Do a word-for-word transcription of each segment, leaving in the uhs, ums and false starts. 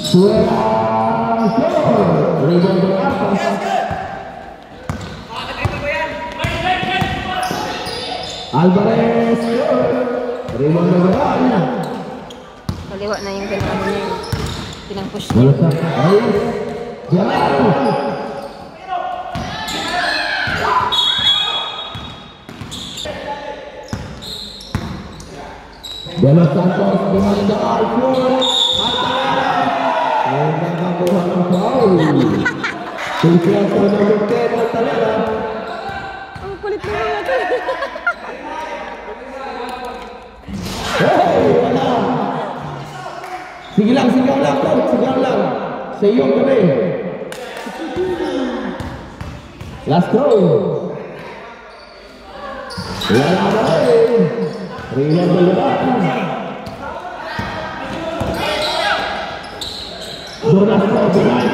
Suela rebound ke atas. Alvarez rebound ke bawah. Kaliwa na yung gano'n niya yung pinang-push niya. Reyes jalan. De Los Santos dengan Alfred Altalera menangkan foul. Sisian nomor ten Altalera. Ang kulit mo naman. Hey, mana? Sige lang, sige lang, sige lang. Sayong kami. Last throw. Wala na eh. Rian bergerak. Jonas bergerak.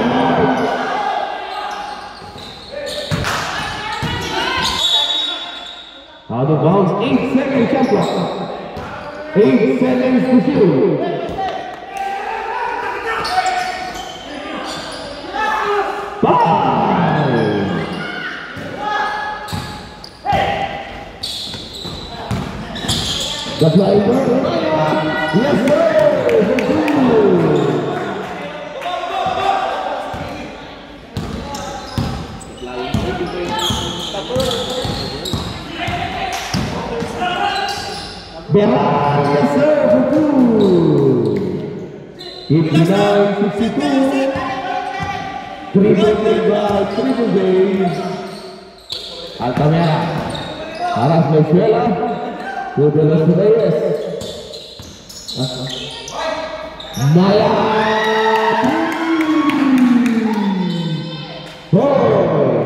Out of bounds, eight seconds shot clock. Eight seconds to shoot. Five. The driver, yes sir, Berat, yes sir, fifty-nine sixty-two, triple by triple game, Altamira, Aras Venezuela. De los Reyes Maya oh.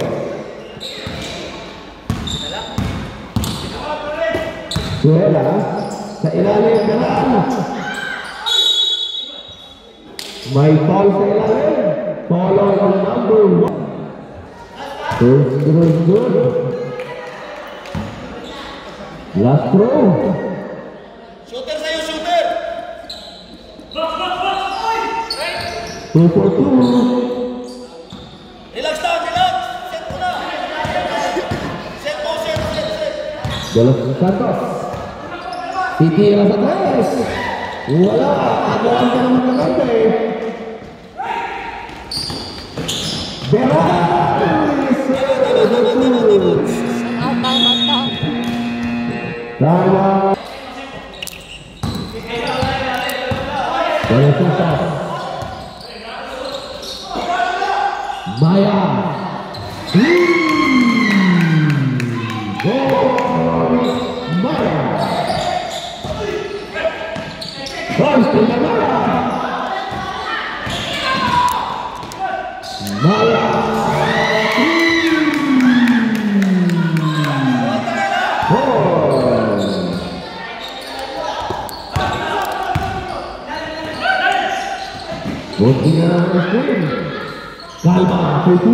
Suela sa ilalim kanan. May foul sa ilalim. Follow on number one. Good, good, good. Last throw. Shooter sa'yo, shooter! Two for two. Relax lang, relax! Set mo na! Set mo, set, set, set! De Los Santos. Titira sa tres. Wala. Agawan ka naman ng ante. Berais. Out, out, out, out. Tama. De Los Santos. Maya. Gol Maya. First in the Maya. Maya. Botinya Queen. Kalma itu.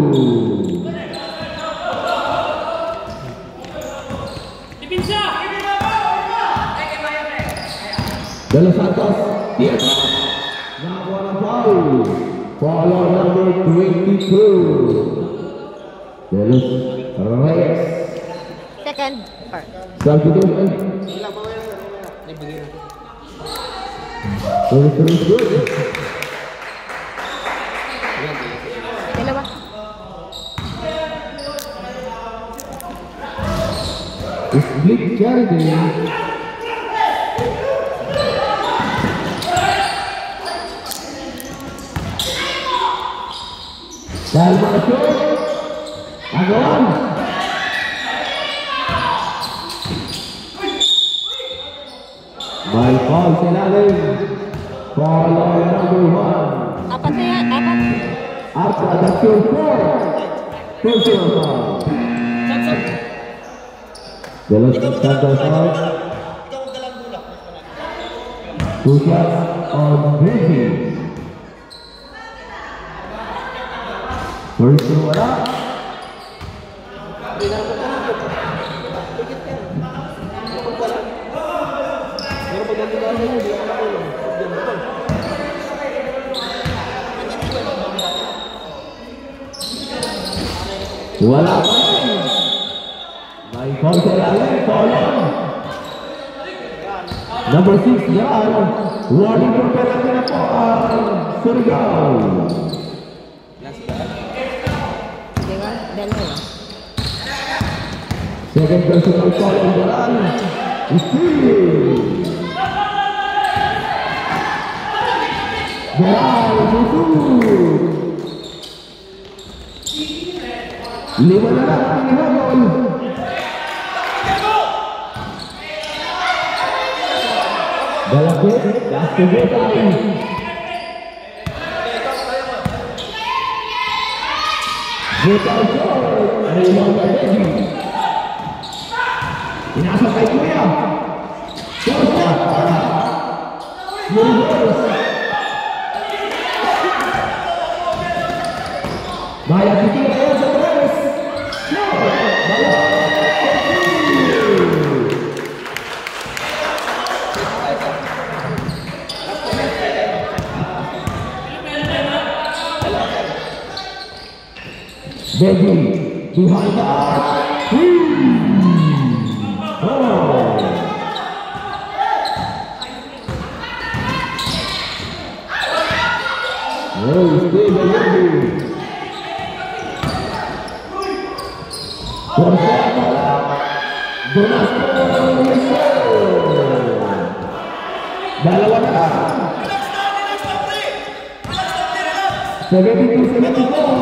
De Los Santos, dia Nawana foul. Follow number twenty-two. De Los Reyes. Second part. Selanjutnya. Terus terus terus. Dalawa. Split charity. Dan masuk Agawan. By foul selalu. Follow number one. Apa sih ya? Apa? Apa ada kill four? Personal foul. De Los Santos out. Two shots on Brady. First to wala. Wala pa rin. May foul sa ilalim. Foul on. Number six yan. Warning for penalty na po ang Surigao. Di ba? Dalawa. Second personal foul on the run. Steal. Beral, tutup. Lima na lang ang hinabol. Balakit, gasto getay. Getay short. Rebound by Reggie. Inasa kay Kuya. Short shot. Reverse. Maya titigil kayo sa tres. Reggie, behind the arc. Oh. Oh, stay the Reggie. Dalawa na lang. seventy-two seventy-four.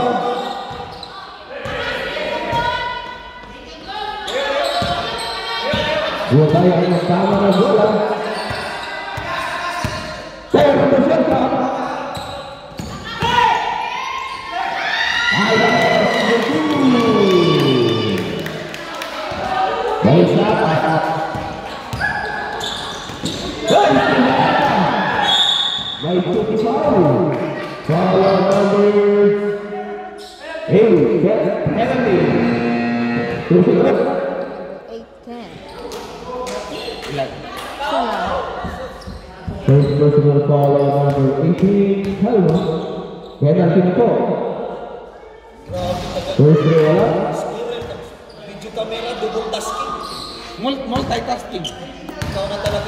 Dua tayo ay magkama na bola. Pero ito siya ka. Baik siapa? Baik cuti foul. Foul number eight. Penalty. Terus terus. eight ten. Salah. First personal foul number eighteen. Hello. Penalty na po. First wala. Video camera, double tasking. Multitasking. Ikaw na talaga.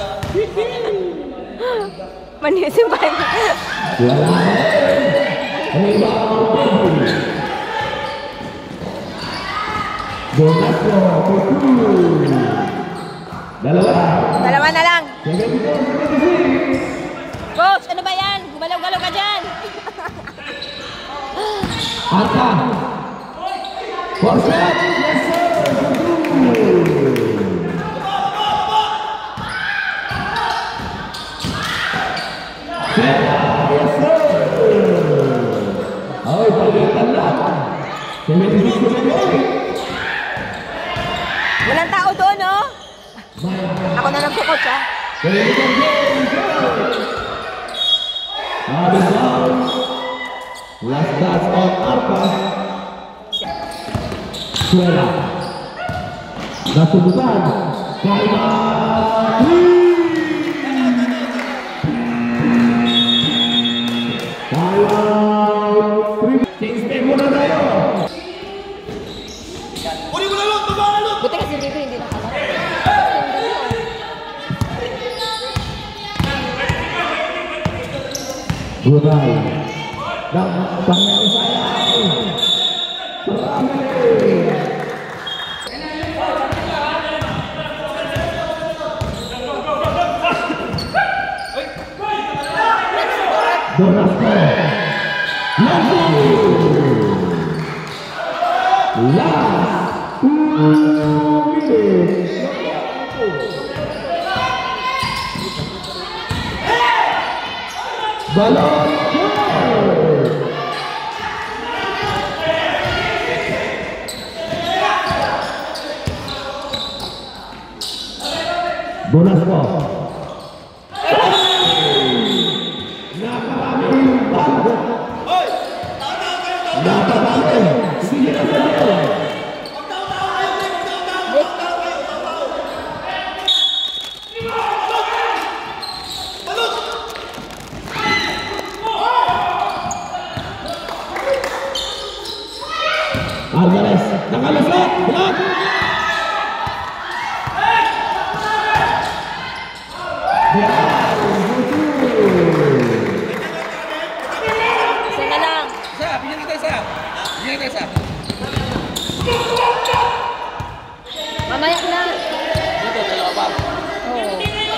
Manisim pa yun. Wala. Rebound. Bonus po. Dalawa. Dalawa na lang. seventy-four seventy-six. Coach, ano ba yan? Gumalaw-galaw ka dyan. Arta. For shot. Yes, sir. Yes, sir. Ay, palitan lang. seventy-six seventy-eight. Walang tao doon, no? Ako na lang po, coach, ha? Last touch on Arpa. Suela. Nasubukan. Kaya. Kaya. Change mo na tayo. Uli mo na lang, babae lang. Buti kasi dito hindi nakalat. Buray. Nang pangyari sayang. Marami. Donasco. Lagu. Last two minutes. Balon. Bonus po. Napakaraming bago. Hoy! Tama kayo, tama. Napakaraming. Sige na sa iyo. Magtaw-taw kayo, magtaw-taw. Magtaw kayo, magtaw. Balot! Alvarez, nakalusot! Block! Isa na lang. Isa, bigyan kita isa. Bigyan kita isa. Mamaya na. Dito, dalawa pa. Oo.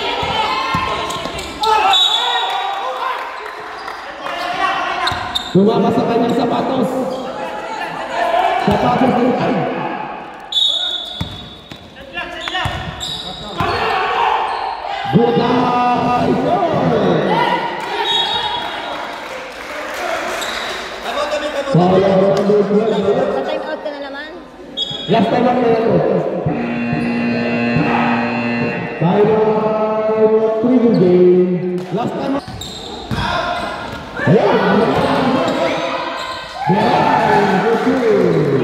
Tumama sa kanyang sapatos. Sapatos ng ay. Good night! Tabo kami, tabo Foul kami. on number twelve. Sa time out ka na naman. Last time ang player. Tayo preview game. Last time. Ayan. Behind the two.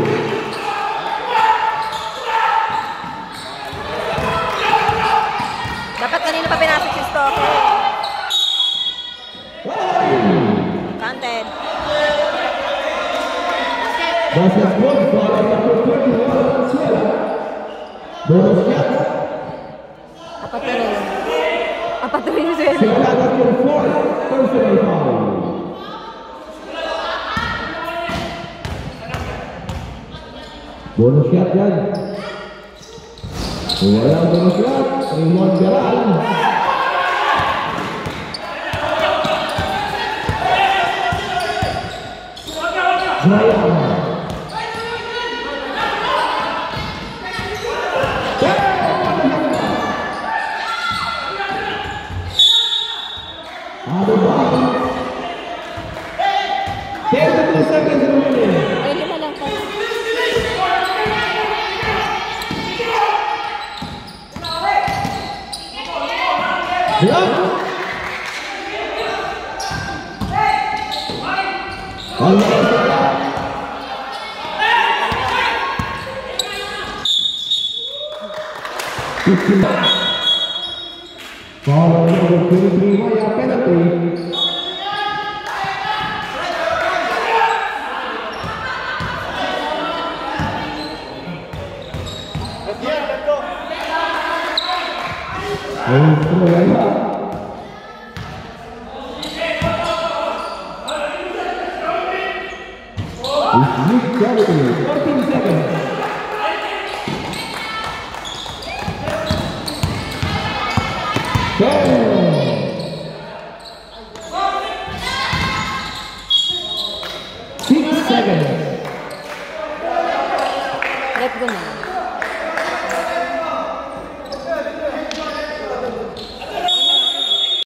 Dapat kanina pa pinasok si Stoker. Counted. Basketball, foul on number twenty-one, Venezuela. Bonus shot. Apat na rin. Apat na rin si Sila na yung fourth personal foul. Bonus shot yan. Walang bonus shot. Raymond Garal. Brian. Out of bounds. thirty-two seconds remaining. Ay, lima lang pa. Block. Alvarez sa block. fifty-nine. Foul on number twenty-three, Maya penalty. Let's go, let's go. Ayun, throw yan ba? It's Nick Kennedy, fourteen seconds. Ten. Six seconds. Let go na.